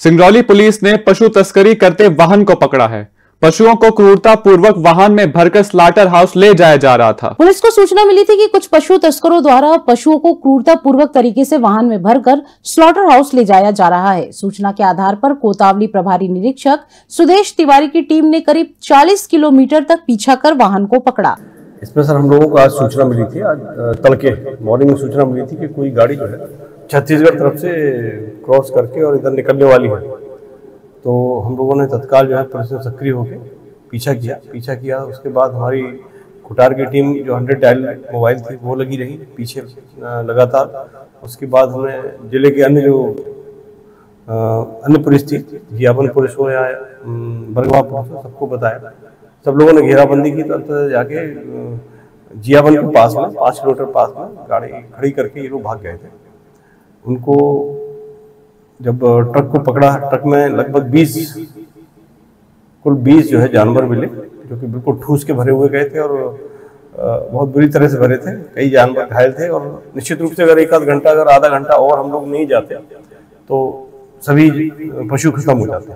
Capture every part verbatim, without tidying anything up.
Singrauli police ने पशु तस्करी करते वाहन को पकड़ा है। पशुओं को क्रूरता पूर्वक वाहन में भरकर स्लॉटर हाउस ले जाया जा रहा था। पुलिस को सूचना मिली थी कि कुछ पशु तस्करों द्वारा पशुओं को क्रूरता पूर्वक तरीके से वाहन में भरकर स्लॉटर हाउस ले जाया जा रहा है। सूचना के आधार पर कोतावली प्रभारी निरीक्षक सुदेश तिवारी की टीम ने करीब चालीस किलोमीटर तक पीछा कर वाहन को पकड़ा। इसमें सर हम लोगों को आज सूचना मिली थी, आज तड़के मॉर्निंग में सूचना मिली थी कि कोई गाड़ी जो है छत्तीसगढ़ तरफ से क्रॉस करके और इधर निकलने वाली है। तो हम लोगों ने तत्काल जो है पुलिस में सक्रिय होकर पीछा किया पीछा किया उसके बाद हमारी खुटार की टीम जो हंड्रेड डायल मोबाइल थी वो लगी रही पीछे लगातार। उसके बाद हमने जिले के अन्य जो अन्य पुलिस थी, जियाबन पुलिस हो या बरगवा पुलिस हो, सबको बताया। सब लोगों ने घेराबंदी की, तो जाके जियाबन के पास में पाँच किलोमीटर पास में गाड़ी खड़ी करके ये लोग भाग गए थे। उनको जब ट्रक को पकड़ा, ट्रक में लगभग बीस कुल बीस जो है जानवर मिले, जो कि बिल्कुल ठूस के भरे हुए गए थे और बहुत बुरी तरह से भरे थे। कई जानवर घायल थे और निश्चित रूप से अगर एक आध घंटा अगर आधा घंटा और हम लोग नहीं जाते तो सभी पशु खत्म हो जाते।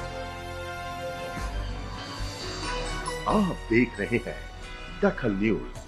आप देख रहे हैं दखल न्यूज।